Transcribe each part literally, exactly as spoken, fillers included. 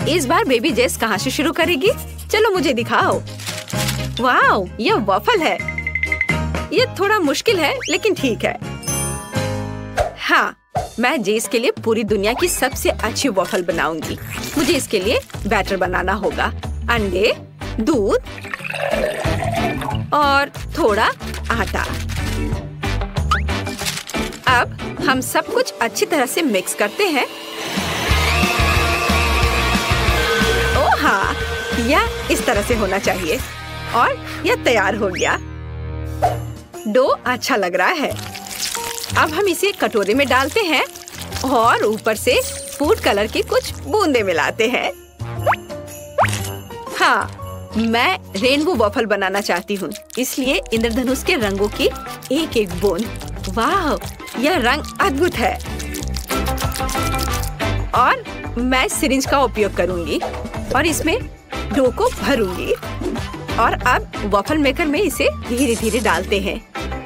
इस बार बेबी जेस कहाँ से शुरू करेगी? चलो मुझे दिखाओ। वाओ, यह वॉफल है। यह थोड़ा मुश्किल है लेकिन ठीक है। हाँ, मैं जेस के लिए पूरी दुनिया की सबसे अच्छी वॉफल बनाऊंगी। मुझे इसके लिए बैटर बनाना होगा। अंडे, दूध और थोड़ा आटा। अब हम सब कुछ अच्छी तरह से मिक्स करते हैं। ओह हाँ, यह इस तरह से होना चाहिए और यह तैयार हो गया। डो अच्छा लग रहा है। अब हम इसे कटोरे में डालते हैं और ऊपर से फूड कलर की कुछ बूंदे मिलाते हैं। हाँ, मैं रेनबो वॉफल बनाना चाहती हूँ, इसलिए इंद्रधनुष के रंगों की एक एक बूंद। वाह, यह रंग अद्भुत है। और मैं सिरिंज का उपयोग करूंगी और इसमें डो को भरूंगी। और अब वॉफल मेकर में इसे धीरे धीरे डालते हैं।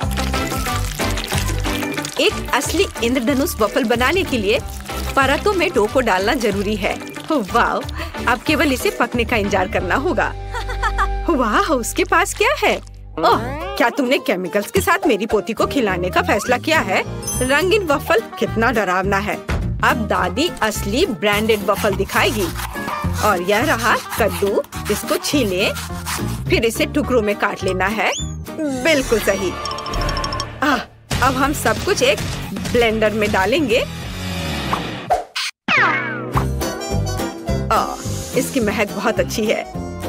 एक असली इंद्रधनुष वॉफल बनाने के लिए परतों में डो को डालना जरूरी है। वाह, अब केवल इसे पकने का इंतजार करना होगा। वाह, उसके पास क्या है? ओह, क्या तुमने केमिकल्स के साथ मेरी पोती को खिलाने का फैसला किया है? रंगीन वॉफल कितना डरावना है। अब दादी असली ब्रांडेड वॉफल दिखाएगी। और यह रहा कद्दू, इसको छीले, फिर इसे टुकड़ों में काट लेना है। बिल्कुल सही। आह, अब हम सब कुछ एक ब्लेंडर में डालेंगे। आ, इसकी महक बहुत अच्छी है।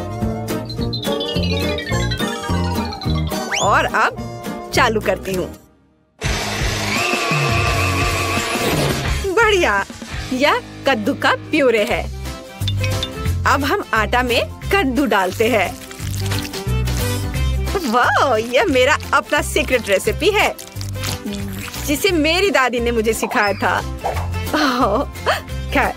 और अब चालू करती हूँ। बढ़िया, यह कद्दू का प्यूरे है। अब हम आटा में कद्दू डालते हैं। वाह, यह मेरा अपना सीक्रेट रेसिपी है जिसे मेरी दादी ने मुझे सिखाया था। क्या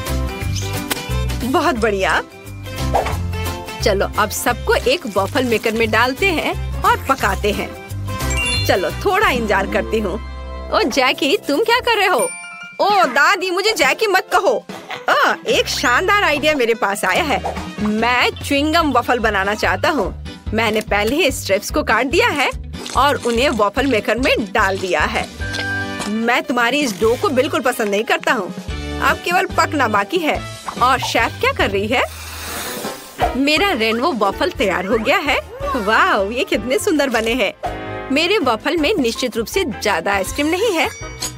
बहुत बढ़िया। चलो अब सबको एक वॉफल मेकर में डालते हैं और पकाते हैं। चलो थोड़ा इंतजार करती हूँ। ओ जैकी, तुम क्या कर रहे हो? ओ दादी, मुझे जैकी मत कहो। आ, एक शानदार आइडिया मेरे पास आया है। मैं च्युइंगम वॉफल बनाना चाहता हूँ। मैंने पहले ही स्ट्रिप्स को काट दिया है और उन्हें वॉफल मेकर में डाल दिया है। मैं तुम्हारी इस डो को बिल्कुल पसंद नहीं करता हूँ। अब केवल पकना बाकी है। और शेफ क्या कर रही है? मेरा रेनबो वॉफल तैयार हो गया है। वाह, ये कितने सुंदर बने हैं। मेरे वॉफल में निश्चित रूप से ज्यादा आइसक्रीम नहीं है।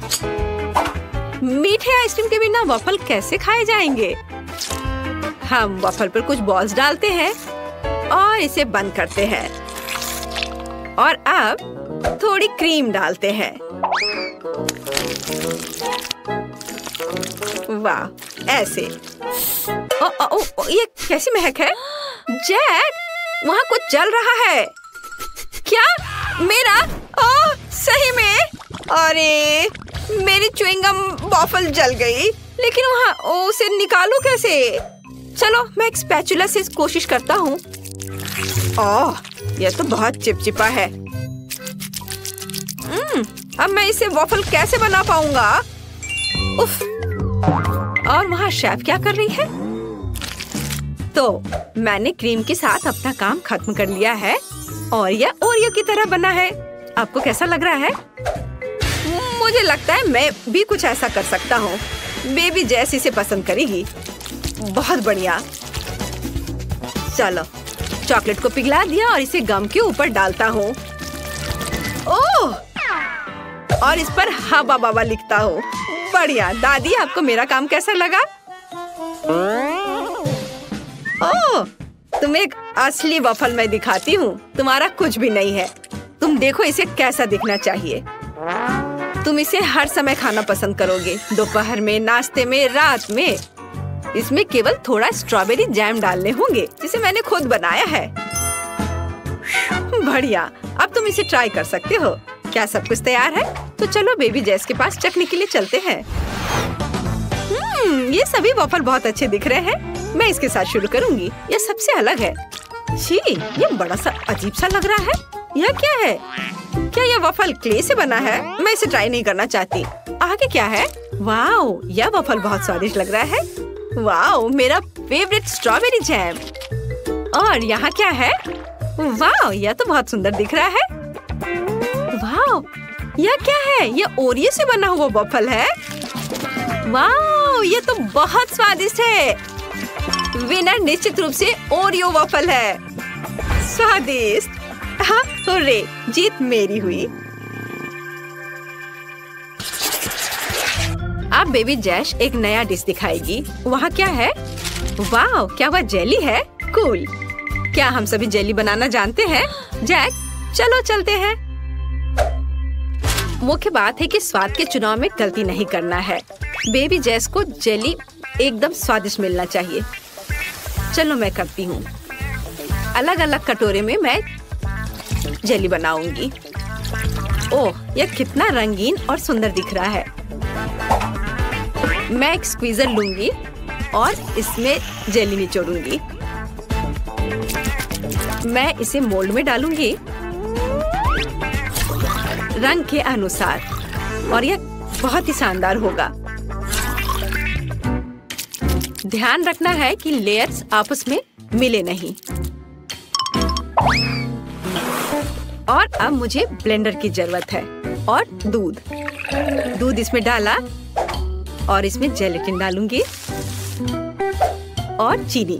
मीठे आइसक्रीम के बिना वॉफल कैसे खाए जाएंगे? हम वॉफल पर कुछ बॉल्स डालते हैं और इसे बंद करते हैं। और अब थोड़ी क्रीम डालते हैं। वाह, ऐसे। ओ, ओ, ओ, ओ, ये कैसी महक है? जैक, वहाँ कुछ जल रहा है। क्या? मेरा? ओह, सही में? अरे, मेरी च्युइंगम वॉफल जल गई। लेकिन वहाँ ओ, उसे निकालूं कैसे? चलो मैं एक स्पैचुला से कोशिश करता हूँ। ओह, यह तो बहुत चिपचिपा है। हम्म, अब मैं इसे वॉफल कैसे बना पाऊंगा? उफ। और वहाँ शेफ क्या कर रही है? तो मैंने क्रीम के साथ अपना काम खत्म कर लिया है और यह ओरियो की तरह बना है। आपको कैसा लग रहा है? मुझे लगता है मैं भी कुछ ऐसा कर सकता हूँ। बेबी जैसी इसे पसंद करेगी। बहुत बढ़िया। चलो, चॉकलेट को पिघला दिया और इसे गम के ऊपर डालता हूँ। ओह! और इस पर हवा बाबा लिखता हूँ। बढ़िया। दादी, आपको मेरा काम कैसा लगा? ओह, तुम एक असली वॉफल मैं दिखाती हूँ। तुम्हारा कुछ भी नहीं है। तुम देखो इसे कैसा दिखना चाहिए। तुम इसे हर समय खाना पसंद करोगे, दोपहर में, नाश्ते में, रात में। इसमें केवल थोड़ा स्ट्रॉबेरी जैम डालने होंगे जिसे मैंने खुद बनाया है। बढ़िया। अब तुम इसे ट्राई कर सकते हो। क्या सब कुछ तैयार है? तो चलो बेबी जेस के पास चखने के लिए चलते हैं। हम्म, ये सभी वॉफल बहुत अच्छे दिख रहे हैं। मैं इसके साथ शुरू करूंगी। ये सबसे अलग है। छी, ये बड़ा सा अजीब सा लग रहा है। यह क्या है? क्या यह वॉफल क्ले से बना है? मैं इसे ट्राई नहीं करना चाहती। आगे क्या है? वाओ, यह वॉफल बहुत स्वादिष्ट लग रहा है। वाओ, मेरा फेवरेट स्ट्रॉबेरी जैम। और यहाँ क्या है? वाओ, यह तो बहुत सुंदर दिख रहा है। वाओ, यह क्या है? यह ओरियो से बना हुआ वॉफल है। वाओ, यह तो बहुत स्वादिष्ट है। विनर निश्चित रूप से ओरियो वॉफल है। स्वादिष्ट। हाँ, हुर्रे, जीत मेरी हुई। अब बेबी जैश एक नया डिश दिखाएगी। वहाँ क्या है? वाओ, क्या वह जेली है? कूल। क्या हम सभी जेली बनाना जानते हैं? जैक, चलो चलते हैं। मुख्य बात है कि स्वाद के चुनाव में गलती नहीं करना है। बेबी जैस को जेली एकदम स्वादिष्ट मिलना चाहिए। चलो मैं करती हूँ। अलग अलग कटोरे में मैं जेली बनाऊंगी। ओह, यह कितना रंगीन और सुंदर दिख रहा है। मैं एक स्क्वीजर लूंगी और इसमें जेली निचोड़ूंगी। मैं इसे मोल्ड में डालूंगी रंग के अनुसार, और यह बहुत ही शानदार होगा। ध्यान रखना है कि लेयर्स आपस में मिले नहीं। और अब मुझे ब्लेंडर की जरूरत है और दूध। दूध इसमें डाला और इसमें जेलेटिन डालूंगी और चीनी।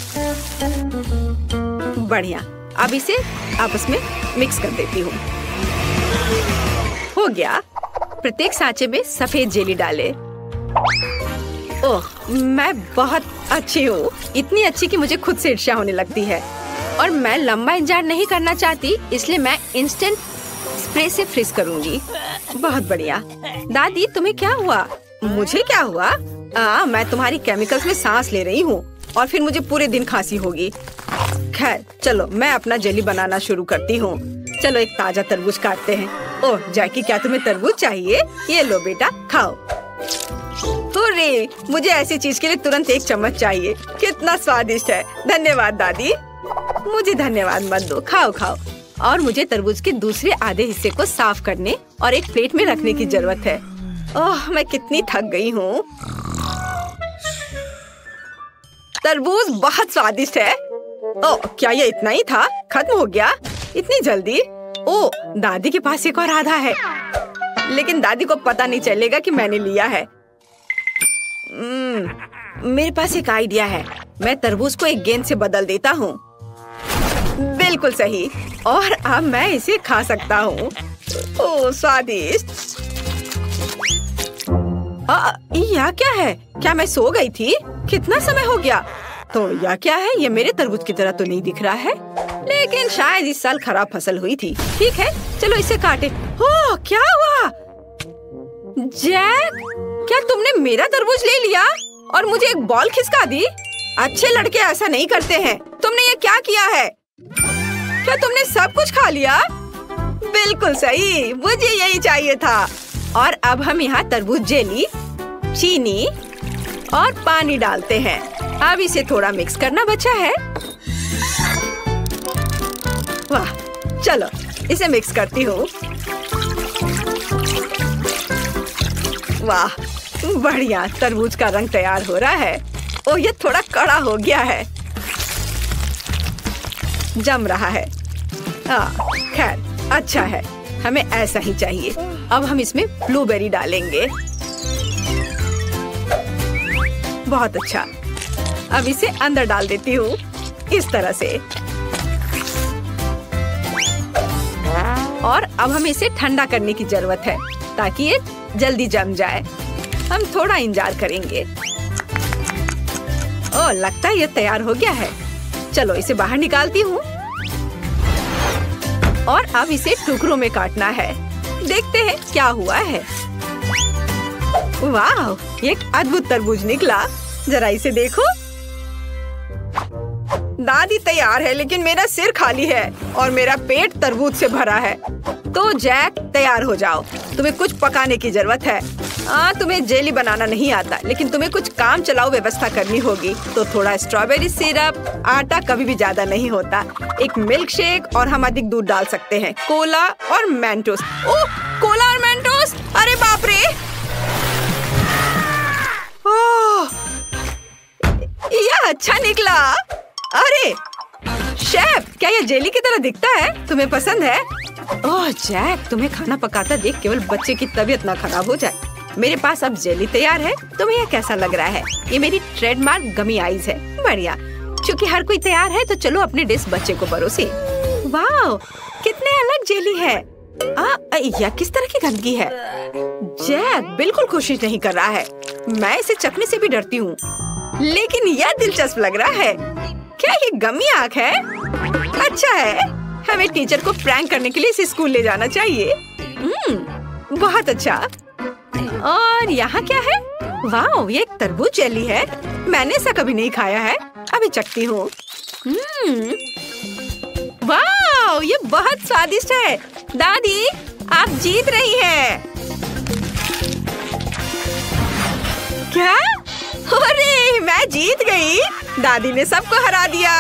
बढ़िया, अब इसे आपस में मिक्स कर देती हूँ। हो गया। प्रत्येक सांचे में सफेद जेली डाले। ओह, मैं बहुत अच्छी हूँ। इतनी अच्छी कि मुझे खुद से ईर्ष्या होने लगती है। और मैं लंबा इंतजार नहीं करना चाहती, इसलिए मैं इंस्टेंट स्प्रे से फ्रीज करूंगी। बहुत बढ़िया। दादी, तुम्हें क्या हुआ? मुझे क्या हुआ? आ, मैं तुम्हारी केमिकल्स में सांस ले रही हूँ और फिर मुझे पूरे दिन खांसी होगी। खैर, चलो मैं अपना जेली बनाना शुरू करती हूँ। चलो एक ताजा तरबूज काटते हैं। ओह जैकी, क्या तुम्हें तरबूज चाहिए? ये लो बेटा, खाओ। हुर्रे, मुझे ऐसी चीज के लिए तुरंत एक चम्मच चाहिए। कितना स्वादिष्ट है। धन्यवाद दादी। मुझे धन्यवाद मत दो, खाओ खाओ। और मुझे तरबूज के दूसरे आधे हिस्से को साफ करने और एक प्लेट में रखने की जरूरत है। ओह, मैं कितनी थक गई हूँ। तरबूज बहुत स्वादिष्ट है। ओह, क्या ये इतना ही था? खत्म हो गया इतनी जल्दी? ओह, दादी के पास एक और आधा है, लेकिन दादी को पता नहीं चलेगा कि मैंने लिया है। hmm, मेरे पास एक आइडिया है। मैं तरबूज को एक गेंद से बदल देता हूँ। बिल्कुल सही। और अब मैं इसे खा सकता हूँ। ओह स्वादिष्ट। यह क्या है? क्या मैं सो गई थी? कितना समय हो गया? तो यह क्या है? ये मेरे तरबूज की तरह तो नहीं दिख रहा है, लेकिन शायद इस साल खराब फसल हुई थी। ठीक है, चलो इसे काटे। ओह, क्या हुआ? जैक, क्या तुमने मेरा तरबूज ले लिया और मुझे एक बॉल खिसका दी? अच्छे लड़के ऐसा नहीं करते हैं। तुमने ये क्या किया है? क्या तुमने सब कुछ खा लिया? बिल्कुल सही, मुझे यही चाहिए था। और अब हम यहाँ तरबूज जेली, चीनी और पानी डालते हैं। अब इसे थोड़ा मिक्स करना बचा है। वाह, चलो इसे मिक्स करती हूँ। वाह, बढ़िया। तरबूज का रंग तैयार हो रहा है। ओह, ये थोड़ा कड़ा हो गया है। जम रहा है। हाँ, खैर अच्छा है, हमें ऐसा ही चाहिए। अब हम इसमें ब्लूबेरी डालेंगे। बहुत अच्छा। अब इसे अंदर डाल देती हूँ इस तरह से। और अब हमें इसे ठंडा करने की जरूरत है ताकि ये जल्दी जम जाए। हम थोड़ा इंतजार करेंगे। ओह, लगता है ये तैयार हो गया है। चलो इसे बाहर निकालती हूँ और अब इसे टुकड़ों में काटना है। देखते हैं क्या हुआ है। वाह, ये एक अद्भुत तरबूज निकला। जरा इसे देखो। दादी तैयार है, लेकिन मेरा सिर खाली है और मेरा पेट तरबूज से भरा है। तो जैक, तैयार हो जाओ। तुम्हें कुछ पकाने की जरूरत है। हाँ, तुम्हें जेली बनाना नहीं आता, लेकिन तुम्हें कुछ काम चलाओ व्यवस्था करनी होगी। तो थोड़ा स्ट्रॉबेरी सिरप, आटा कभी भी ज्यादा नहीं होता, एक मिल्क शेक और हम अधिक दूध डाल सकते हैं, कोला और मेंटोस। ओह, कोला और मेंटोस! अरे बाप रे! ओह, अच्छा निकला। अरे शेफ, क्या ये जेली की तरह दिखता है? तुम्हें पसंद है? ओह जैक, तुम्हें खाना पकाता देख केवल बच्चे की तबीयत ना खराब हो जाए। मेरे पास अब जेली तैयार है। तुम्हें यह कैसा लग रहा है? ये मेरी ट्रेडमार्क गमी आइज है। बढ़िया। क्योंकि हर कोई तैयार है तो चलो अपनी डिश बच्चे को परोसे। वाह, कितने अलग जेली है। आ, यह किस तरह की गंदगी है? जैक बिल्कुल कोशिश नहीं कर रहा है। मैं इसे चखने से भी डरती हूँ, लेकिन यह दिलचस्प लग रहा है। क्या ये गमी आँख है? अच्छा है, हमें टीचर को प्रैंक करने के लिए इसे स्कूल ले जाना चाहिए। हम्म, बहुत अच्छा। और यहाँ क्या है? वाह, ये एक तरबूज जेली है। मैंने ऐसा कभी नहीं खाया है। अभी चखती हूँ। हम्म, वाह, ये बहुत स्वादिष्ट है। दादी, आप जीत रही हैं। क्या? अरे, मैं जीत गई। दादी ने सबको हरा दिया।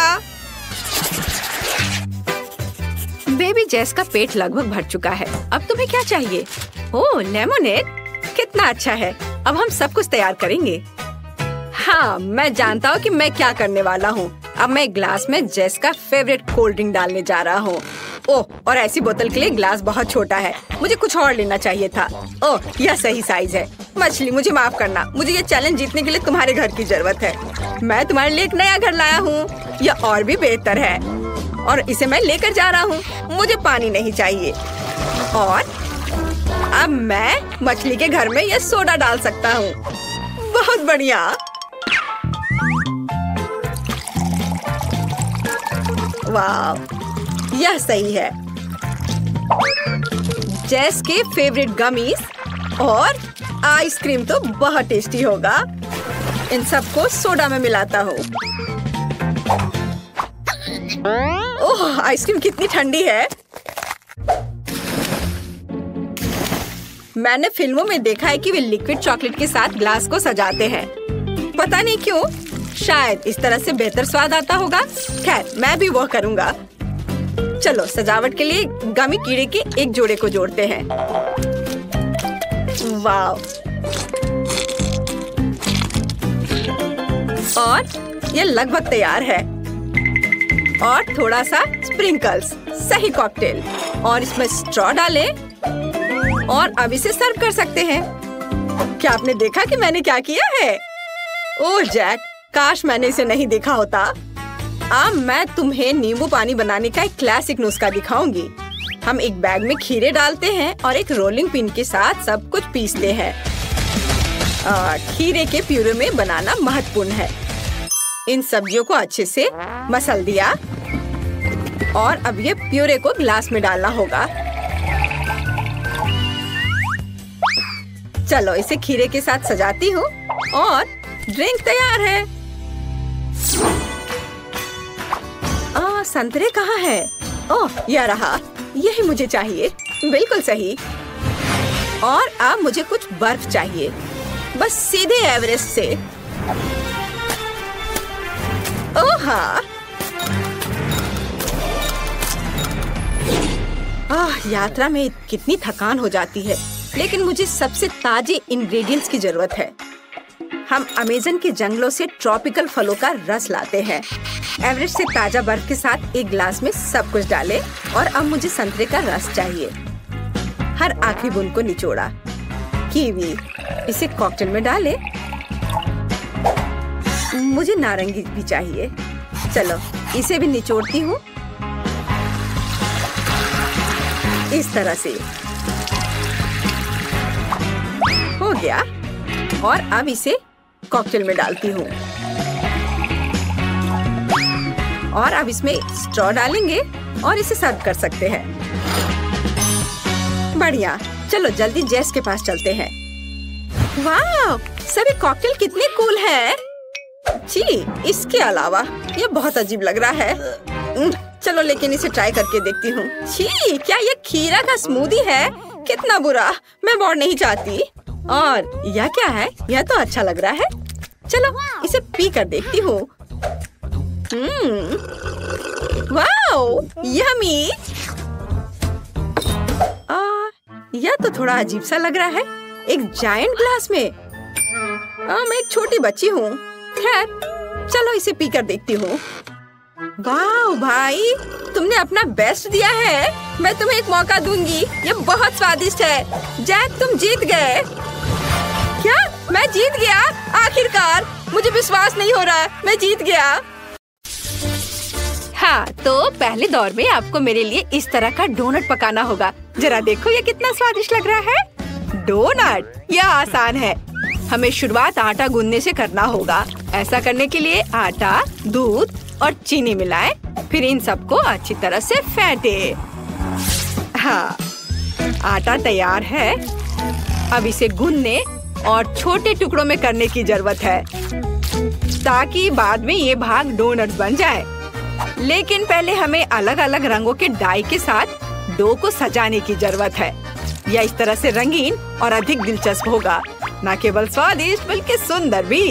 बेबी जेस का पेट लगभग भर चुका है। अब तुम्हें क्या चाहिए? ओह, लेमोनेड, कितना अच्छा है। अब हम सब कुछ तैयार करेंगे। हाँ, मैं जानता हूँ कि मैं क्या करने वाला हूँ। अब मैं ग्लास में जेस का फेवरेट कोल्ड ड्रिंक डालने जा रहा हूँ। ओह, और ऐसी बोतल के लिए ग्लास बहुत छोटा है। मुझे कुछ और लेना चाहिए था। ओह, यह सही साइज है। मछली, मुझे माफ करना। मुझे ये चैलेंज जीतने के लिए तुम्हारे घर की जरूरत है। मैं तुम्हारे लिए एक नया घर लाया हूँ। यह और भी बेहतर है और इसे मैं लेकर जा रहा हूँ। मुझे पानी नहीं चाहिए। और अब मैं मछली के घर में यह सोडा डाल सकता हूँ। बहुत बढ़िया। वाह, यह सही है। जेस के फेवरेट गमीज और आइसक्रीम तो बहुत टेस्टी होगा। इन सबको सोडा में मिलाता हूँ। ओह, आइसक्रीम कितनी ठंडी है। मैंने फिल्मों में देखा है कि वे लिक्विड चॉकलेट के साथ ग्लास को सजाते हैं। पता नहीं क्यों, शायद इस तरह से बेहतर स्वाद आता होगा। खैर, मैं भी वो करूँगा। चलो, सजावट के लिए गमी कीड़े के एक जोड़े को जोड़ते हैं। वाह, और ये लगभग तैयार है। और थोड़ा सा स्प्रिंकल्स, सही कॉकटेल। और इसमें स्ट्रॉ डालें और अब इसे सर्व कर सकते हैं। क्या आपने देखा कि मैंने क्या किया है? ओह जैक, काश मैंने इसे नहीं देखा होता। अब मैं तुम्हें नींबू पानी बनाने का एक क्लासिक नुस्खा दिखाऊंगी। हम एक बैग में खीरे डालते हैं और एक रोलिंग पिन के साथ सब कुछ पीसते हैं। आ, खीरे के प्यूरे में बनाना महत्वपूर्ण है। इन सब्जियों को अच्छे से मसल दिया और अब ये प्यूरे को ग्लास में डालना होगा। चलो, इसे खीरे के साथ सजाती हूँ और ड्रिंक तैयार है। आ, संतरे कहाँ है? ओह, यह रहा। यही मुझे चाहिए। बिल्कुल सही। और अब मुझे कुछ बर्फ चाहिए, बस सीधे एवरेस्ट से। ओह हाँ। आह, यात्रा में कितनी थकान हो जाती है, लेकिन मुझे सबसे ताजे इंग्रेडिएंट्स की जरूरत है। हम अमेज़न के जंगलों से ट्रॉपिकल फलों का रस लाते हैं। एवरेस्ट से ताजा बर्फ के साथ एक ग्लास में सब कुछ डालें और अब मुझे संतरे का रस चाहिए। हर आखिरी बूंद को निचोड़ा। कीवी, इसे कॉकटेल में डालें। मुझे नारंगी भी चाहिए। चलो, इसे भी निचोड़ती हूँ इस तरह से। हो गया। और अब इसे कॉकटेल में डालती हूँ और अब इसमें स्ट्रॉ डालेंगे और इसे सर्व कर सकते हैं। बढ़िया। चलो जल्दी जेस के पास चलते हैं। वाह, सभी कॉकटेल कितने कूल हैं। जी, इसके अलावा ये बहुत अजीब लग रहा है। चलो लेकिन इसे ट्राई करके देखती हूँ। छी, क्या ये खीरा का स्मूदी है? कितना बुरा, मैं और नहीं चाहती। और यह क्या है? यह तो अच्छा लग रहा है। चलो इसे पी कर देखती हूँ। हम्म, वाओ, यम्मी। आ, यह तो थोड़ा अजीब सा लग रहा है। एक जायंट ग्लास में। आ, मैं एक छोटी बच्ची हूँ। खैर, चलो इसे पीकर देखती हूँ। वाह भाई, तुमने अपना बेस्ट दिया है। मैं तुम्हें एक मौका दूंगी। ये बहुत स्वादिष्ट है। जैक, तुम जीत गए। क्या? मैं जीत गया? आखिरकार, मुझे विश्वास नहीं हो रहा, मैं जीत गया। हाँ, तो पहले दौर में आपको मेरे लिए इस तरह का डोनट पकाना होगा। जरा देखो ये कितना स्वादिष्ट लग रहा है। डोनट, यह आसान है। हमें शुरुआत आटा गूंदने से करना होगा। ऐसा करने के लिए आटा, दूध और चीनी मिलाएं, फिर इन सबको अच्छी तरह से फेंटे। हाँ, आटा तैयार है। अब इसे गूंदने और छोटे टुकड़ों में करने की जरूरत है, ताकि बाद में ये भाग डोनट्स बन जाए। लेकिन पहले हमें अलग अलग रंगों के डाई के साथ डो को सजाने की जरूरत है। यह इस तरह से रंगीन और अधिक दिलचस्प होगा, न केवल स्वादिष्ट बल्कि सुंदर भी।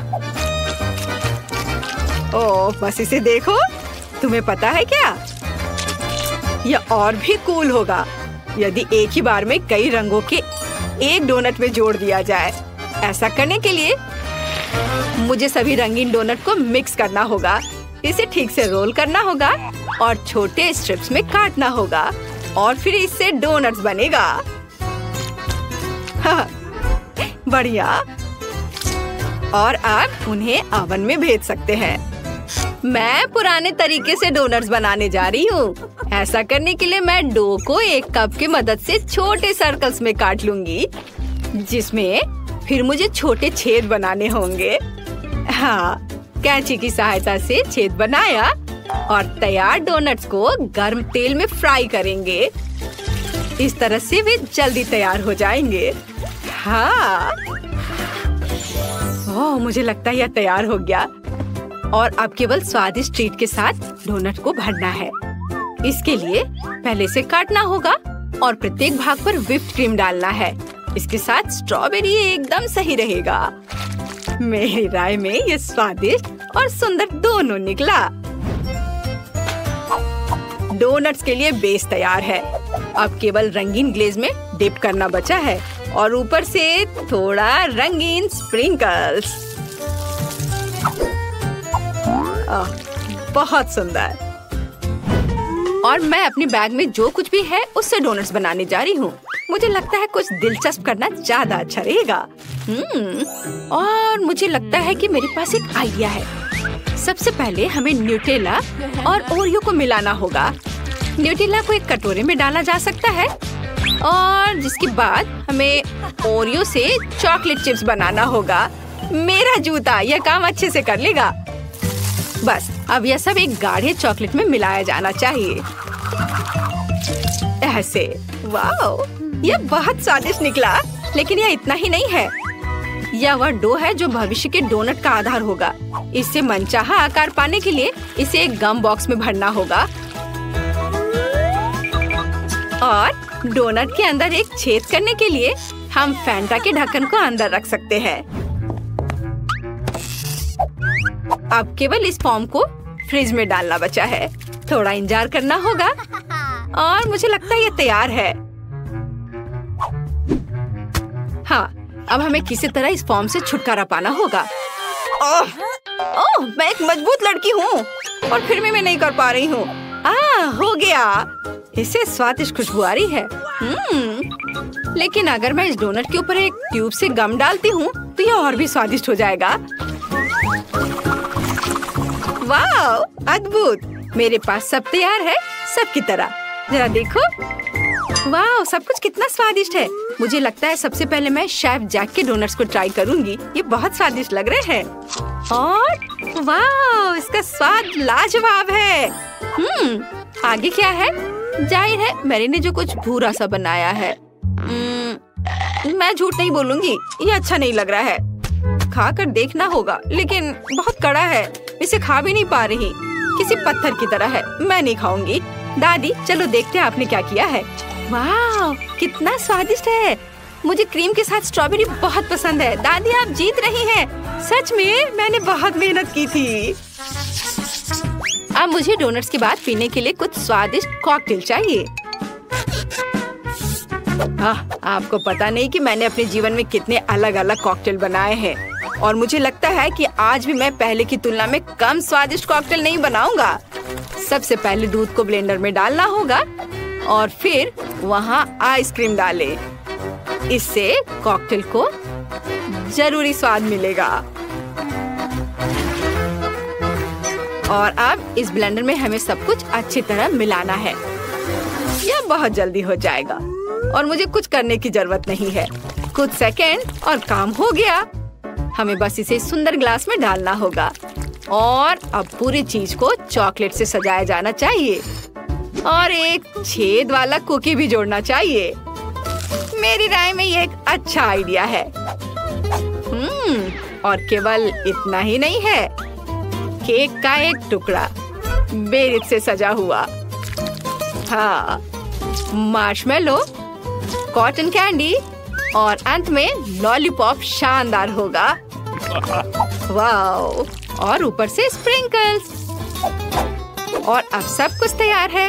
ओह, बस इसे देखो। तुम्हें पता है क्या, यह और भी कूल होगा यदि एक ही बार में कई रंगों के एक डोनट में जोड़ दिया जाए। ऐसा करने के लिए मुझे सभी रंगीन डोनट को मिक्स करना होगा। इसे ठीक से रोल करना होगा और छोटे स्ट्रिप्स में काटना होगा और फिर इससे डोनट्स बनेगा। हाँ, बढ़िया। और आप उन्हें ओवन में भेज सकते हैं। मैं पुराने तरीके से डोनट्स बनाने जा रही हूँ। ऐसा करने के लिए मैं डो को एक कप की मदद से छोटे सर्कल्स में काट लूंगी, जिसमें फिर मुझे छोटे छेद बनाने होंगे। हाँ, कैंची की सहायता से छेद बनाया और तैयार डोनट्स को गर्म तेल में फ्राई करेंगे। इस तरह से वे जल्दी तैयार हो जाएंगे। हाँ, ओह, मुझे लगता है यह तैयार हो गया। और अब केवल स्वादिष्ट ट्रीट के साथ डोनट को भरना है। इसके लिए पहले से काटना होगा और प्रत्येक भाग पर व्हिप्ड क्रीम डालना है। इसके साथ स्ट्रॉबेरी एकदम सही रहेगा। मेरी राय में ये स्वादिष्ट और सुंदर दोनों निकला। डोनट्स के लिए बेस तैयार है। अब केवल रंगीन ग्लेज में डिप करना बचा है और ऊपर से थोड़ा रंगीन स्प्रिंकल्स। आह, बहुत सुंदर। और मैं अपनी बैग में जो कुछ भी है उससे डोनट्स बनाने जा रही हूँ। मुझे लगता है कुछ दिलचस्प करना ज्यादा अच्छा रहेगा। हम्म, और मुझे लगता है कि मेरे पास एक आइडिया है। सबसे पहले हमें न्यूटेला और ओरियो को मिलाना होगा। न्यूटेला को एक कटोरे में डाला जा सकता है और जिसके बाद हमें ओरियो से चॉकलेट चिप्स बनाना होगा। मेरा जूता यह काम अच्छे से कर लेगा। बस अब यह सब एक गाढ़े चॉकलेट में मिलाया जाना चाहिए। ऐसे। वाओ, यह बहुत स्वादिष्ट निकला। लेकिन यह इतना ही नहीं है। यह वह डो है जो भविष्य के डोनट का आधार होगा। इससे मनचाहा आकार पाने के लिए इसे एक गम बॉक्स में भरना होगा और डोनट के अंदर एक छेद करने के लिए हम फैंटा के ढक्कन को अंदर रख सकते हैं। अब केवल इस फॉर्म को फ्रिज में डालना बचा है। थोड़ा इंतजार करना होगा और मुझे लगता है ये तैयार है। हाँ, अब हमें किसी तरह इस फॉर्म से छुटकारा पाना होगा। ओह, ओह, मैं एक मजबूत लड़की हूँ और फिर भी मैं नहीं कर पा रही हूँ। आ, हो गया। इससे स्वादिष्ट खुशबू आ रही है। हम्म, लेकिन अगर मैं इस डोनट के ऊपर एक ट्यूब से गम डालती हूँ तो यह और भी स्वादिष्ट हो जाएगा। वाह, अद्भुत। मेरे पास सब तैयार है, सबकी तरह। जरा देखो। वाह, सब कुछ कितना स्वादिष्ट है। मुझे लगता है सबसे पहले मैं शेफ जैक के डोनट्स को ट्राई करूंगी। ये बहुत स्वादिष्ट लग रहे हैं और वाह, इसका स्वाद लाजवाब है। हम्म, आगे क्या है? जाहिर है मैरी ने जो कुछ भूरा सा बनाया है। मैं झूठ नहीं बोलूंगी, ये अच्छा नहीं लग रहा है। खाकर देखना होगा, लेकिन बहुत कड़ा है। इसे खा भी नहीं पा रही, किसी पत्थर की तरह है। मैं नहीं खाऊंगी। दादी, चलो देखते हैं आपने क्या किया है। वाह, कितना स्वादिष्ट है। मुझे क्रीम के साथ स्ट्रॉबेरी बहुत पसंद है। दादी, आप जीत रही हैं। सच में, मैंने बहुत मेहनत की थी। अब मुझे डोनट्स के बाद पीने के लिए कुछ स्वादिष्ट कॉकटेल चाहिए। हाँ, आपको पता नहीं कि मैंने अपने जीवन में कितने अलग अलग कॉकटेल बनाए हैं। और मुझे लगता है कि आज भी मैं पहले की तुलना में कम स्वादिष्ट कॉकटेल नहीं बनाऊंगा। सबसे पहले दूध को ब्लेंडर में डालना होगा और फिर वहाँ आइसक्रीम डालें। इससे कॉकटेल को जरूरी स्वाद मिलेगा। और अब इस ब्लेंडर में हमें सब कुछ अच्छी तरह मिलाना है। यह बहुत जल्दी हो जाएगा और मुझे कुछ करने की जरूरत नहीं है। कुछ सेकंड और काम हो गया। हमें बस इसे सुंदर ग्लास में डालना होगा और अब पूरी चीज को चॉकलेट से सजाया जाना चाहिए और एक छेद वाला कुकी भी जोड़ना चाहिए। मेरी राय में यह एक अच्छा आइडिया है। हम्म, और केवल इतना ही नहीं है, केक का एक टुकड़ा बेरिज से सजा हुआ। हाँ, मार्शमेलो, कॉटन कैंडी और अंत में लॉलीपॉप शानदार होगा। वाओ! और ऊपर से स्प्रिंकल्स। और अब सब कुछ तैयार है।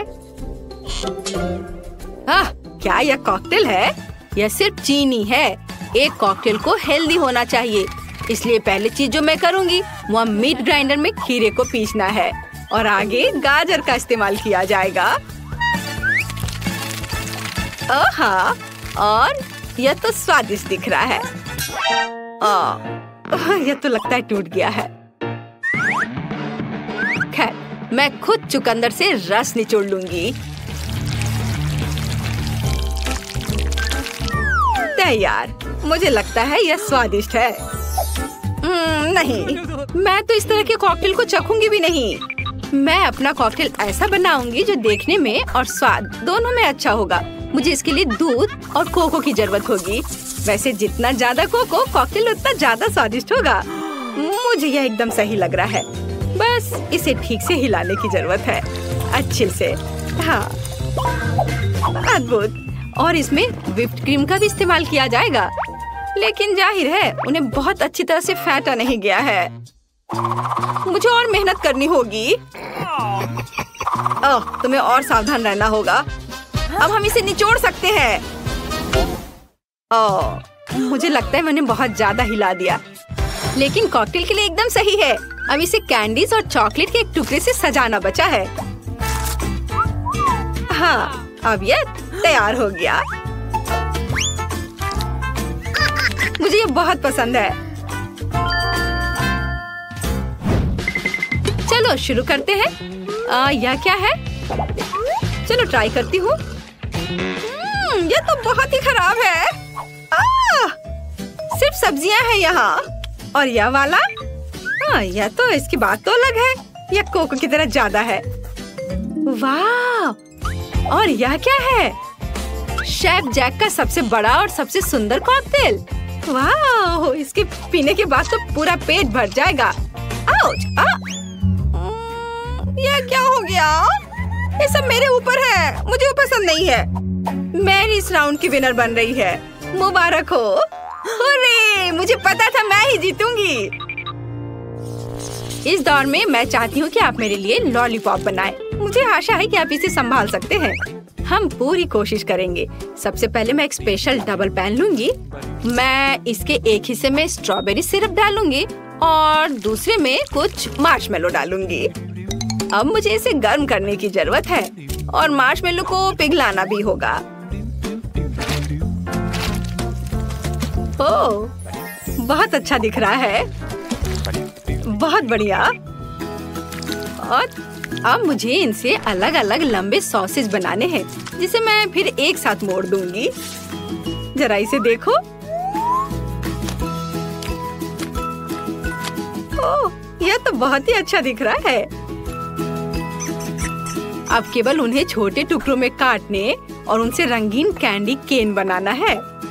आह, क्या यह कॉकटेल है? यह सिर्फ चीनी है। एक कॉकटेल को हेल्दी होना चाहिए, इसलिए पहली चीज जो मैं करूंगी वह मीट ग्राइंडर में खीरे को पीसना है और आगे गाजर का इस्तेमाल किया जाएगा। ओह, और यह तो स्वादिष्ट दिख रहा है। ओह, यह तो लगता है टूट गया है। खैर, मैं खुद चुकंदर से रस निचोड़ लूंगी। तैयार। मुझे लगता है यह स्वादिष्ट है। नहीं, मैं तो इस तरह के कॉकटेल को चखूंगी भी नहीं। मैं अपना कॉकटेल ऐसा बनाऊंगी जो देखने में और स्वाद दोनों में अच्छा होगा। मुझे इसके लिए दूध और कोको की जरूरत होगी। वैसे जितना ज्यादा कोको कॉकटेल उतना ज्यादा स्वादिष्ट होगा। मुझे यह एकदम सही लग रहा है। बस इसे ठीक से हिलाने की जरूरत है, अच्छे से। हाँ, अद्भुत। और इसमें व्हिप्ड क्रीम का भी इस्तेमाल किया जाएगा, लेकिन जाहिर है उन्हें बहुत अच्छी तरह से फेंटा नहीं गया है। मुझे और मेहनत करनी होगी। ओह, तुम्हें और सावधान रहना होगा। अब हम इसे निचोड़ सकते हैं। ओह, मुझे लगता है मैंने बहुत ज्यादा हिला दिया, लेकिन कॉकटेल के लिए एकदम सही है। अब इसे कैंडीज और चॉकलेट के एक टुकड़े से सजाना बचा है। हाँ, अब यह तैयार हो गया। मुझे ये बहुत पसंद है। चलो शुरू करते हैं। आ, यह क्या है? चलो ट्राई करती हूँ। यह तो बहुत ही खराब है। आ, सिर्फ सब्जियां हैं यहाँ। और यह वाला? हाँ, यह तो इसकी बात तो अलग है। यह कोको की तरह ज्यादा है। वाह! और यह क्या है? शेफ जैक का सबसे बड़ा और सबसे सुंदर कॉकटेल। वाह! इसके पीने के बाद तो पूरा पेट भर जाएगा। आउच! आ! यह क्या हो गया? ये सब मेरे ऊपर है। मुझे वो पसंद नहीं है। मैरी इस राउंड की विनर बन रही है। मुबारक हो। अरे, मुझे पता था मैं ही जीतूंगी। इस दौर में मैं चाहती हूँ कि आप मेरे लिए लॉलीपॉप बनाएं। मुझे आशा है कि आप इसे संभाल सकते हैं। हम पूरी कोशिश करेंगे। सबसे पहले मैं एक स्पेशल डबल पैन लूंगी। मैं इसके एक हिस्से में स्ट्रॉबेरी सिरप डालूंगी और दूसरे में कुछ मार्शमेलो डालूंगी। अब मुझे इसे गर्म करने की जरूरत है और मार्शमेलो को पिघलाना भी होगा। ओह, बहुत अच्छा दिख रहा है। बहुत बढ़िया। और अब मुझे इनसे अलग अलग लंबे सॉसेज बनाने हैं, जिसे मैं फिर एक साथ मोड़ दूंगी। जरा इसे देखो। ओह, यह तो बहुत ही अच्छा दिख रहा है। अब केवल उन्हें छोटे टुकड़ों में काटने और उनसे रंगीन कैंडी केन बनाना है।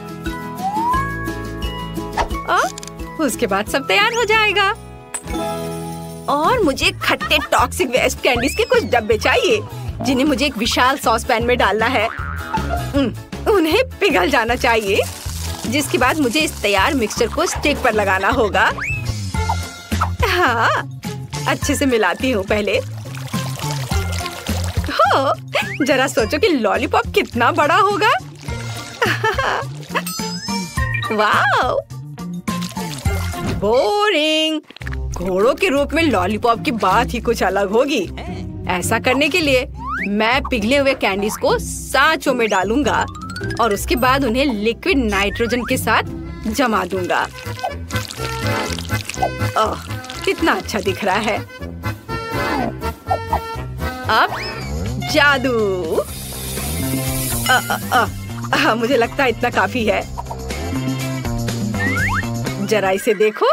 और उसके बाद सब तैयार हो जाएगा। और मुझे खट्टे टॉक्सिक वेस्ट कैंडीज के कुछ डब्बे चाहिए, जिन्हें मुझे एक विशाल सॉस पैन में डालना है। उन्हें पिघल जाना चाहिए, जिसके बाद मुझे इस तैयार मिक्सचर को स्टिक पर लगाना होगा। हाँ, अच्छे से मिलाती हूँ पहले। हो, जरा सोचो कि लॉलीपॉप कितना बड़ा होगा। वाओ! बोरिंग। घोड़ों के रूप में लॉलीपॉप की बात ही कुछ अलग होगी। ऐसा करने के लिए मैं पिघले हुए कैंडीज को सांचों में डालूंगा और उसके बाद उन्हें लिक्विड नाइट्रोजन के साथ जमा दूंगा। ओह, कितना अच्छा दिख रहा है। अब जादू। आ, आ, आ, आ, मुझे लगता है इतना काफी है। जरा इसे देखो।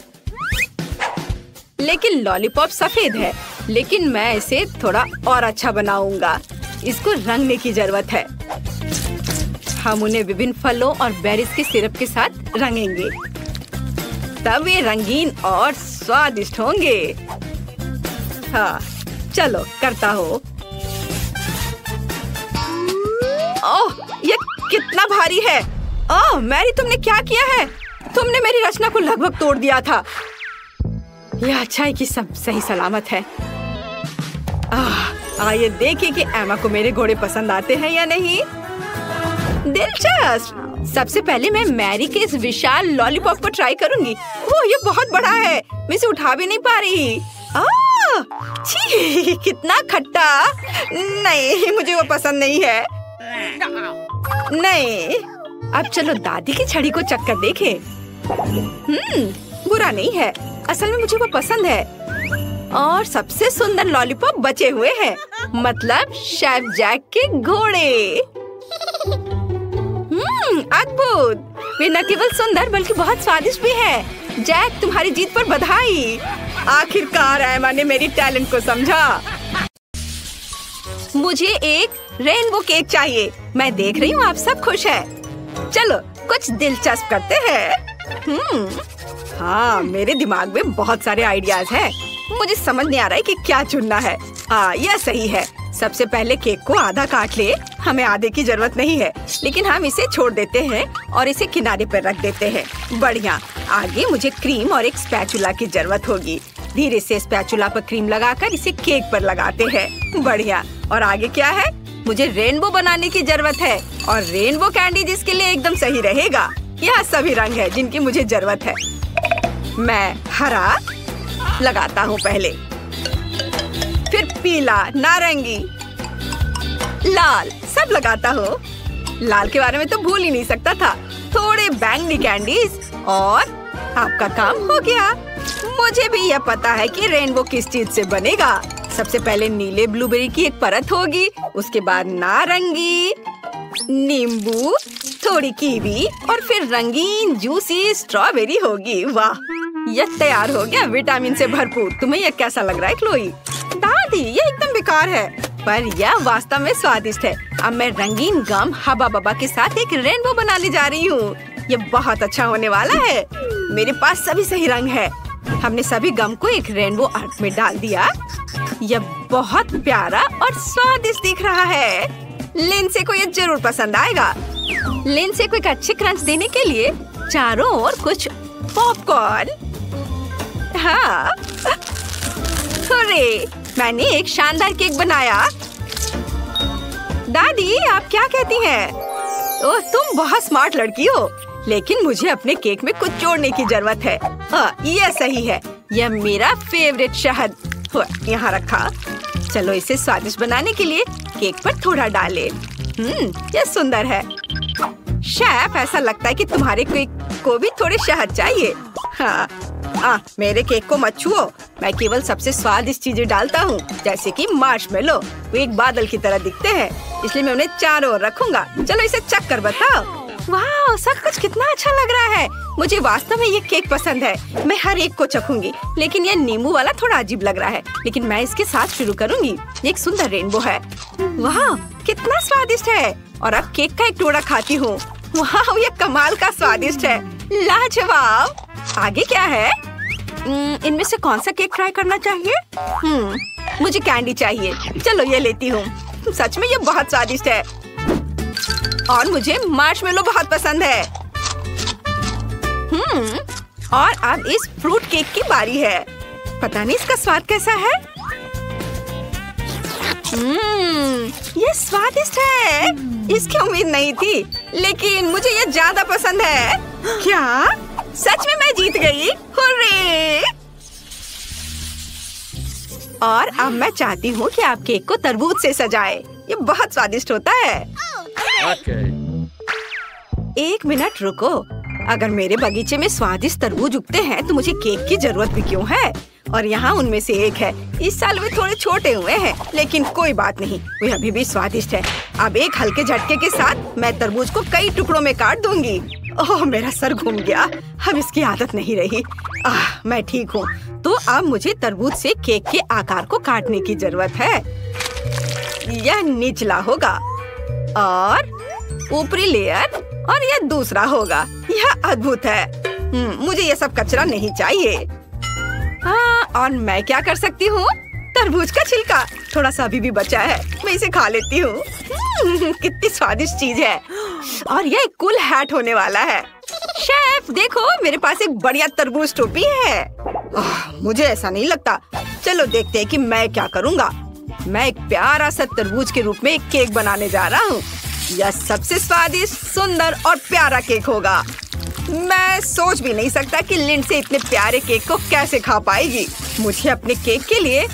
लेकिन लॉलीपॉप सफेद है, लेकिन मैं इसे थोड़ा और अच्छा बनाऊंगा। इसको रंगने की जरूरत है। हम उन्हें विभिन्न फलों और बेरीज के सिरप के साथ रंगेंगे, तब ये रंगीन और स्वादिष्ट होंगे। हाँ, चलो करता हूँ। ओह, ये कितना भारी है। ओह, मैरी, तुमने क्या किया है? तुमने मेरी रचना को लगभग तोड़ दिया था। यह अच्छा है कि सब सही सलामत है। आह, आइए देखें कि एमा को मेरे घोड़े पसंद आते हैं या नहीं। दिलचस्प। सबसे पहले मैं मैरी के इस विशाल लॉलीपॉप को ट्राई करूंगी। ओह, ये बहुत बड़ा है, मैं इसे उठा भी नहीं पा रही। आह, छी, कितना खट्टा। नहीं, मुझे वो पसंद नहीं है। नहीं, अब चलो दादी की छड़ी को चक्कर देखें। हम्म, बुरा नहीं है। असल में मुझे वो पसंद है। और सबसे सुंदर लॉलीपॉप बचे हुए हैं, मतलब शेफ जैक के घोड़े। हम्म, अद्भुत। वे न केवल सुंदर बल्कि बहुत स्वादिष्ट भी है। जैक, तुम्हारी जीत पर बधाई। आखिरकार एमा ने मेरी टैलेंट को समझा। मुझे एक रेनबो केक चाहिए। मैं देख रही हूँ आप सब खुश हैं। चलो कुछ दिलचस्प करते हैं। हम्म, हाँ, मेरे दिमाग में बहुत सारे आइडियाज हैं। मुझे समझ नहीं आ रहा है कि क्या चुनना है। हाँ, यह सही है। सबसे पहले केक को आधा काट ले। हमें आधे की जरूरत नहीं है, लेकिन हम इसे छोड़ देते हैं और इसे किनारे पर रख देते हैं। बढ़िया। आगे मुझे क्रीम और एक स्पैचुला की जरूरत होगी। धीरे से स्पैचुला पर क्रीम लगाकर इसे केक पर लगाते हैं। बढ़िया। और आगे क्या है? मुझे रेनबो बनाने की जरूरत है, और रेनबो कैंडी जिसके लिए एकदम सही रहेगा। यह सभी रंग है जिनकी मुझे जरूरत है। मैं हरा लगाता हूँ पहले, फिर पीला, नारंगी, लाल, सब लगाता हूँ। लाल के बारे में तो भूल ही नहीं सकता था। थोड़े बैंगनी कैंडीज और आपका काम हो गया। मुझे भी यह पता है कि रेनबो किस चीज से बनेगा। सबसे पहले नीले ब्लूबेरी की एक परत होगी, उसके बाद नारंगी, नींबू, थोड़ी कीवी और फिर रंगीन जूसी स्ट्रॉबेरी होगी। वाह, यह तैयार हो गया, विटामिन से भरपूर। तुम्हें यह कैसा लग रहा है क्लोई? दादी, यह एकदम बेकार है, पर यह वास्तव में स्वादिष्ट है। अब मैं रंगीन गम हबा बबा के साथ एक रेनबो बनाने जा रही हूँ। यह बहुत अच्छा होने वाला है। मेरे पास सभी सही रंग है। हमने सभी गम को एक रेनबो आर्ट में डाल दिया। यह बहुत प्यारा और स्वादिष्ट दिख रहा है। लिंसे को यह जरूर पसंद आएगा। लिंसे को एक अच्छे क्रंच देने के लिए चारों ओर कुछ पॉपकॉर्न। हाँ, हुर्रे, मैंने एक शानदार केक बनाया। दादी, आप क्या कहती हैं? ओह, तुम बहुत स्मार्ट लड़की हो, लेकिन मुझे अपने केक में कुछ जोड़ने की जरूरत है। हाँ, यह सही है। यह मेरा फेवरेट शहद यहाँ रखा। चलो इसे स्वादिष्ट बनाने के लिए केक पर थोड़ा डालें। हम्म, यह सुंदर है। शेफ, ऐसा लगता है कि तुम्हारे केक को भी थोड़े शहद चाहिए। हाँ, आ, मेरे केक को मत छुओ। मैं केवल सबसे स्वादिष्ट चीजें डालता हूँ, जैसे कि मार्शमेलो। वो एक बादल की तरह दिखते हैं, इसलिए मैं उन्हें चारों ओर रखूंगा। चलो इसे चख कर बताओ। वाह, सब कुछ कितना अच्छा लग रहा है। मुझे वास्तव में ये केक पसंद है। मैं हर एक को चखूंगी, लेकिन यह नींबू वाला थोड़ा अजीब लग रहा है। लेकिन मैं इसके साथ शुरू करूंगी। ये एक सुंदर रेनबो है। वाह, कितना स्वादिष्ट है। और अब केक का एक टुकड़ा खाती हूँ। वाह, ये कमाल का स्वादिष्ट है। लाजवाब। आगे क्या है? इनमें से कौन सा केक ट्राई करना चाहिए? हम्म, मुझे कैंडी चाहिए। चलो ये लेती हूँ। सच में ये बहुत स्वादिष्ट है। और मुझे मार्शमेलो बहुत पसंद है। हम्म, और अब इस फ्रूट केक की बारी है। पता नहीं इसका स्वाद कैसा है। हम्म, ये स्वादिष्ट है। इसकी उम्मीद नहीं थी, लेकिन मुझे ये ज्यादा पसंद है। क्या? सच में मैं जीत गई। हुर्रे! और अब मैं चाहती हूँ कि आप केक को तरबूज से सजाएं। ये बहुत स्वादिष्ट होता है। Okay. एक मिनट रुको। अगर मेरे बगीचे में स्वादिष्ट तरबूज उगते हैं तो मुझे केक की जरूरत भी क्यों है? और यहाँ उनमें से एक है। इस साल वे थोड़े छोटे हुए हैं, लेकिन कोई बात नहीं, वे अभी भी स्वादिष्ट है। अब एक हल्के झटके के साथ मैं तरबूज को कई टुकड़ों में काट दूंगी। ओह, मेरा सर घूम गया। अब इसकी आदत नहीं रही। आह, मैं ठीक हूँ। तो अब मुझे तरबूज से केक के आकार को काटने की जरूरत है। यह निचला होगा और ऊपरी लेयर, और यह दूसरा होगा। यह अद्भुत है। मुझे यह सब कचरा नहीं चाहिए। हाँ, और मैं क्या कर सकती हूँ? तरबूज का छिलका थोड़ा सा अभी भी बचा है, मैं इसे खा लेती हूँ। कितनी स्वादिष्ट चीज है। और यह एक कूल हैट होने वाला है। शेफ देखो, मेरे पास एक बढ़िया तरबूज टोपी है। आह, मुझे ऐसा नहीं लगता। चलो देखते हैं कि मैं क्या करूँगा। मैं एक प्यारा सा तरबूज के रूप में एक केक बनाने जा रहा हूँ। यह सबसे स्वादिष्ट, सुंदर और प्यारा केक होगा। मैं सोच भी नहीं सकता कि लिंडसे इतने प्यारे केक को कैसे खा पाएगी। मुझे अपने केक के लिए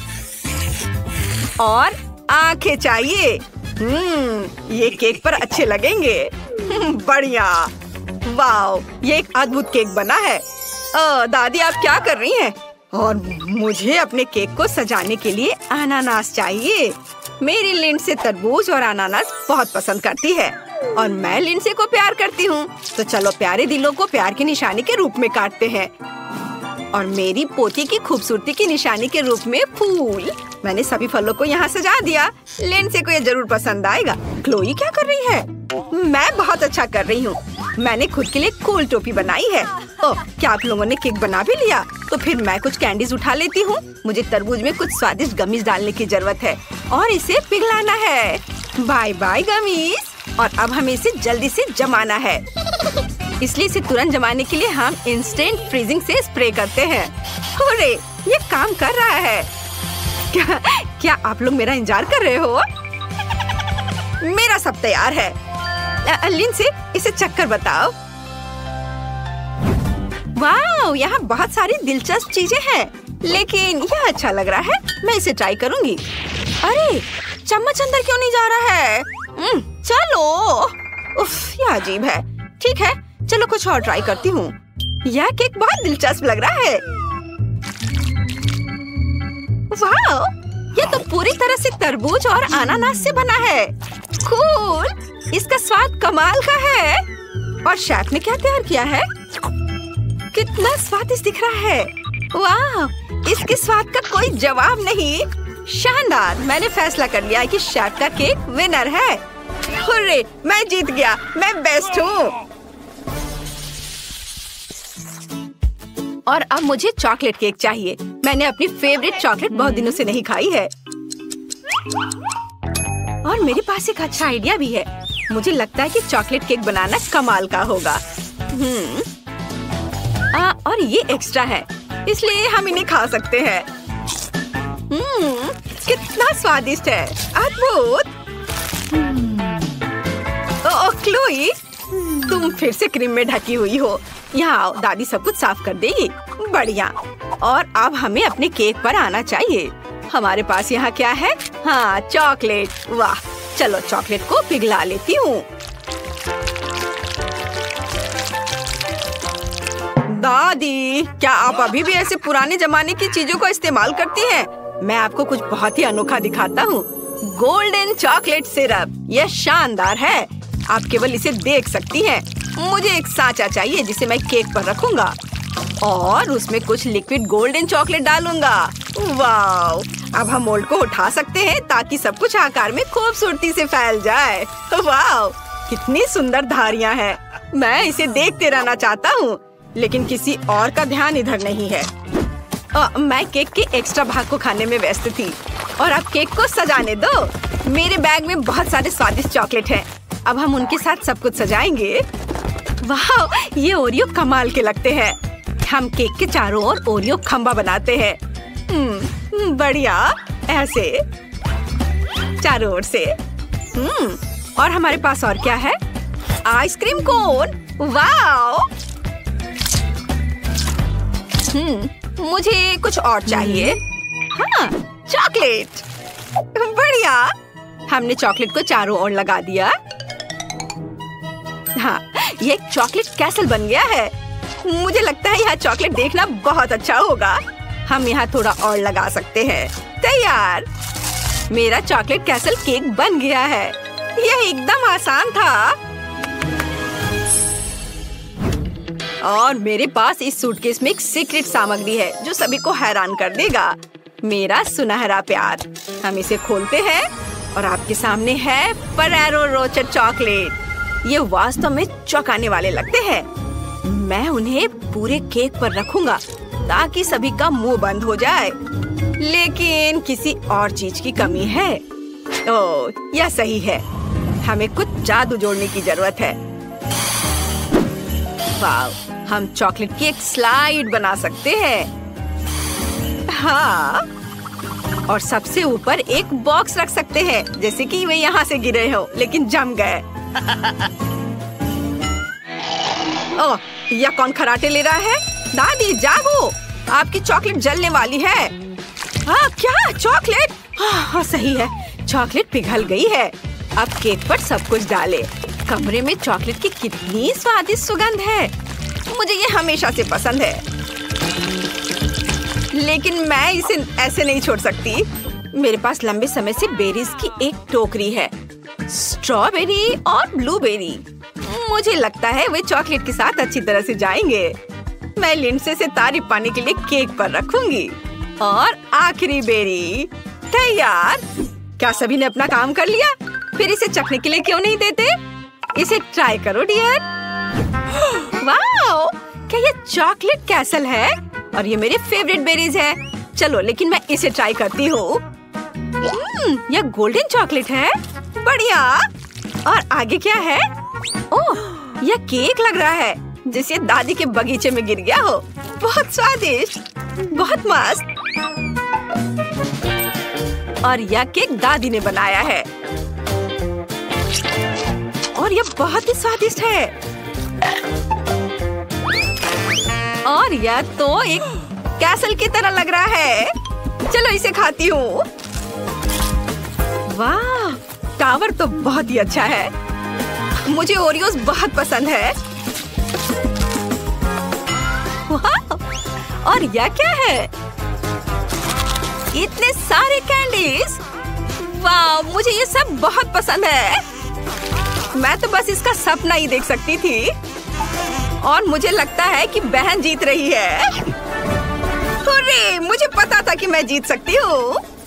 और आंखें चाहिए। हम्म, ये केक पर अच्छे लगेंगे। बढ़िया, वाओ, ये एक अद्भुत केक बना है। ओ, दादी आप क्या कर रही हैं? और मुझे अपने केक को सजाने के लिए अनानास चाहिए। मेरी लिंडसे तरबूज और अनानास बहुत पसंद करती है, और मैं लिंडसे को प्यार करती हूँ। तो चलो प्यारे दिलों को प्यार की निशानी के रूप में काटते हैं, और मेरी पोती की खूबसूरती की निशानी के रूप में फूल। मैंने सभी फलों को यहाँ सजा दिया। लिंडसे को ये जरूर पसंद आएगा। क्लोई क्या कर रही है? मैं बहुत अच्छा कर रही हूँ। मैंने खुद के लिए कूल टोपी बनाई है। ओह, क्या आप लोगों ने केक बना भी लिया? तो फिर मैं कुछ कैंडीज उठा लेती हूँ। मुझे तरबूज में कुछ स्वादिष्ट गमीज डालने की जरूरत है, और इसे पिघलाना है। Bye bye gummies. और अब हमें इसे जल्दी से जमाना है, इसलिए इसे तुरंत जमाने के लिए हम इंस्टेंट फ्रीजिंग से स्प्रे करते हैं। अरे, ये काम कर रहा है। क्या क्या आप लोग मेरा इंतजार कर रहे हो? मेरा सब तैयार है। लिंडसे, इसे चक्कर बताओ। वाह, यहाँ बहुत सारी दिलचस्प चीजें हैं, लेकिन यह अच्छा लग रहा है। मैं इसे ट्राई करूंगी। अरे, चम्मच अंदर क्यों नहीं जा रहा है? चलो। उफ, यह अजीब है। ठीक है, चलो कुछ और ट्राई करती हूँ। यह केक बहुत दिलचस्प लग रहा है। वाह, यह तो पूरी तरह से तरबूज और अनानास से बना है। कूल, इसका स्वाद कमाल का है। और शेफ ने क्या तैयार किया है? कितना स्वादिष्ट दिख रहा है। वाह, इसके स्वाद का कोई जवाब नहीं। शानदार। मैंने फैसला कर लिया है कि शेफ का केक विनर है। हुर्रे, मैं जीत गया। मैं बेस्ट हूँ। और अब मुझे चॉकलेट केक चाहिए। मैंने अपनी फेवरेट चॉकलेट बहुत दिनों से नहीं खाई है। और मेरे पास एक अच्छा आइडिया भी है। मुझे लगता है कि चॉकलेट केक बनाना कमाल का होगा। हम्म, आ, और ये एक्स्ट्रा है, इसलिए हम इन्हें खा सकते हैं। हम्म, कितना स्वादिष्ट है। अद्भुत। ओह क्लोई, तुम फिर से क्रीम में ढकी हुई हो। यहाँ आओ, दादी सब कुछ साफ कर देगी। बढ़िया। और अब हमें अपने केक पर आना चाहिए। हमारे पास यहाँ क्या है? हाँ, चॉकलेट। वाह, चलो चॉकलेट को पिघला लेती हूँ। दादी, क्या आप अभी भी ऐसे पुराने जमाने की चीजों को इस्तेमाल करती हैं? मैं आपको कुछ बहुत ही अनोखा दिखाता हूँ। Golden chocolate syrup. यह शानदार है। आप केवल इसे देख सकती हैं। मुझे एक सांचा चाहिए जिसे मैं केक पर रखूंगा, और उसमें कुछ लिक्विड गोल्डन चॉकलेट डालूंगा। वाह, अब हम मोल्ड को उठा सकते हैं ताकि सब कुछ आकार में खूबसूरती से फैल जाए। वाह, कितनी सुंदर धारियां हैं। मैं इसे देखते रहना चाहता हूँ, लेकिन किसी और का ध्यान इधर नहीं है। आ, मैं केक के एक्स्ट्रा भाग को खाने में व्यस्त थी, और अब केक को सजाने दो। मेरे बैग में बहुत सारे स्वादिष्ट चॉकलेट हैं। अब हम उनके साथ सब कुछ सजाएंगे। वाह, ये ओरियो कमाल के लगते हैं। हम केक के चारों ओर ओरियो खंबा बनाते हैं। हम्म, बढ़िया। ऐसे चारों ओर से। हम्म, और हमारे पास और क्या है? Ice cream cone. वाह, हम्म, मुझे कुछ और चाहिए। हाँ, चॉकलेट। बढ़िया। हमने चॉकलेट को चारों ओर लगा दिया। हाँ, ये एक चॉकलेट कैसल बन गया है। मुझे लगता है यह चॉकलेट देखना बहुत अच्छा होगा। हम यहाँ थोड़ा और लगा सकते हैं। तैयार। मेरा चॉकलेट कैसल केक बन गया है। यह एकदम आसान था। और मेरे पास इस सूटकेस में एक सीक्रेट सामग्री है जो सभी को हैरान कर देगा। मेरा सुनहरा प्यार। हम इसे खोलते हैं और आपके सामने है फरेरो रोचर चॉकलेट। ये वास्तव में चौंकाने वाले लगते हैं। मैं उन्हें पूरे केक पर रखूंगा ताकि सभी का मुंह बंद हो जाए। लेकिन किसी और चीज की कमी है। ओह, यह सही है। हमें कुछ जादू जोड़ने की जरूरत है। वाव, हम चॉकलेट की एक स्लाइड बना सकते हैं। हाँ, और सबसे ऊपर एक बॉक्स रख सकते हैं, जैसे कि वे यहाँ से गिरे हो लेकिन जम गए। ओह, यह कौन खराटे ले रहा है? दादी जागो, आपकी चॉकलेट जलने वाली है। हाँ, क्या चॉकलेट? हाँ, सही है, चॉकलेट पिघल गई है। अब केक पर सब कुछ डालें। कमरे में चॉकलेट की कितनी स्वादिष्ट सुगंध है। मुझे ये हमेशा से पसंद है, लेकिन मैं इसे ऐसे नहीं छोड़ सकती। मेरे पास लंबे समय से बेरीज की एक टोकरी है, स्ट्रॉबेरी और ब्लूबेरी। मुझे लगता है वे चॉकलेट के साथ अच्छी तरह से जाएंगे। मैं लिंडसे से तारीफ पाने के लिए केक पर रखूंगी। और आखिरी बेरी तैयार। क्या सभी ने अपना काम कर लिया? फिर इसे चखने के लिए क्यों नहीं देते? इसे ट्राई करो डियर। वाओ, क्या ये चॉकलेट कैसल है? और ये मेरे फेवरेट बेरीज है। चलो, लेकिन मैं इसे ट्राई करती हूँ। यह गोल्डन चॉकलेट है। बढ़िया। और आगे क्या है? ओह, यह केक लग रहा है जैसे दादी के बगीचे में गिर गया हो। बहुत स्वादिष्ट, बहुत मस्त। और यह केक दादी ने बनाया है और यह बहुत ही स्वादिष्ट है। और यह तो एक कैसल की तरह लग रहा है। चलो इसे खाती हूँ। वाह, टावर तो बहुत ही अच्छा है। मुझे ओरियोस बहुत पसंद है। वाह, और यह क्या है? इतने सारे कैंडीज। वाह, मुझे ये सब बहुत पसंद है। मैं तो बस इसका सपना ही देख सकती थी। और मुझे लगता है कि बहन जीत रही है। हुर्रे, मुझे पता था कि मैं जीत सकती हूँ।